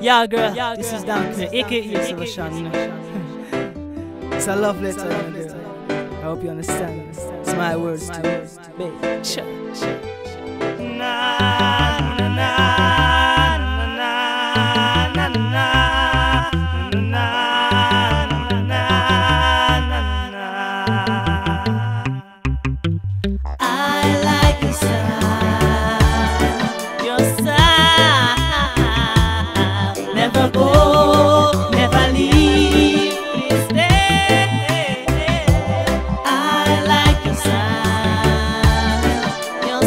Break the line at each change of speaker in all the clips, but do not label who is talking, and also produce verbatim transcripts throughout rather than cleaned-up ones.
Yeah, girl, this is Don Clear, aka Solution, you know. It's a love letter, you know, girl. I hope you understand. It's my words too, babe. Sure, sure. Na na na na na na na na na na. I like your style, your style. Never go, never leave, please stay. I like your style, your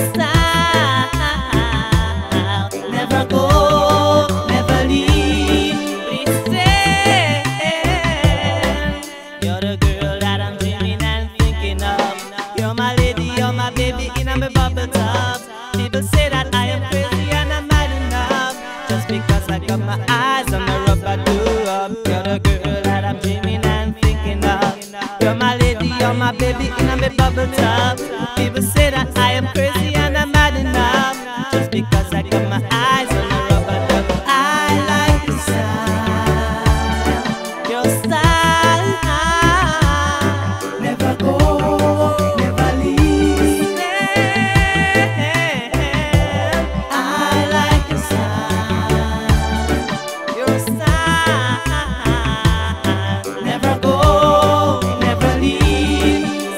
style. Never go, never leave, please stay. You're the girl that I'm dreaming and thinking of. You're my lady, you're my baby in my bubble tub. People say that I am crazy and I'm mad enough, just because I got my eyes on the rubber dub. You're the girl that I'm dreaming and thinking of. You're my lady, you're my baby in a bubble tub. People say that I am crazy and I'm mad enough, just because I got my eyes on the rubber dub. I like your style, your style. Never go, never leave. I like your style, your style. Never go, never leave.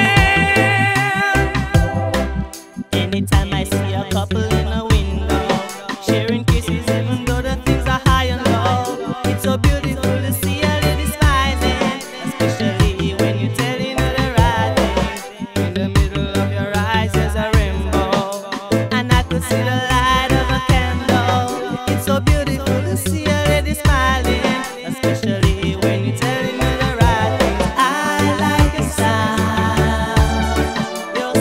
Anytime I see a couple in a window, sharing kisses even though the things are high and low, it's so beautiful to see a lady smiling, especially when you're telling her the right thing. In the middle of your eyes there's a rainbow, and I could see the light of a candle. It's so beautiful to see a lady smiling, especially when you're telling her the right thing. I like your style, your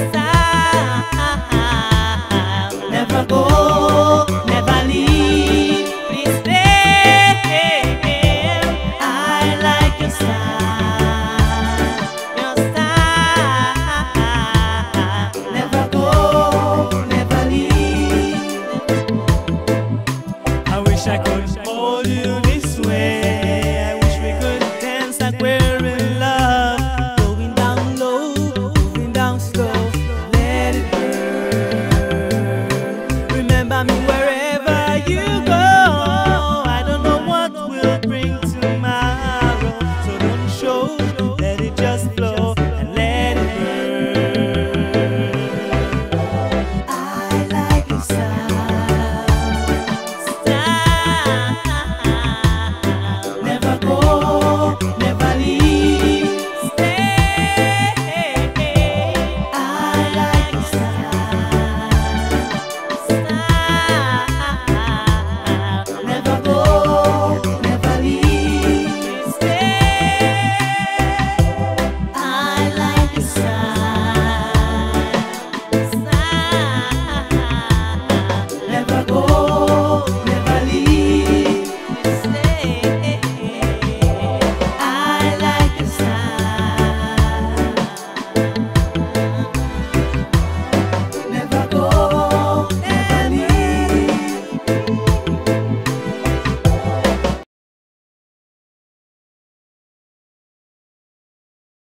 style. Never go, never leave, please stay. I like your style, your style. Never go, never leave.
I wish I could